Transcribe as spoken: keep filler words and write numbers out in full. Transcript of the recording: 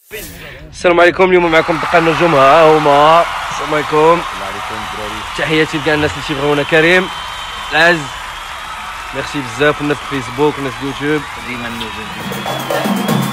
السلام عليكم. اليوم معكم دقة النجوم، ها هما. السلام عليكم. السلام عليكم الدراري. تحياتي لكاع الناس اللي تيبغيونا. كريم العز، ميرسي بزاف. الناس في الفيسبوك، الناس في اليوتيوب، ديما النجوم.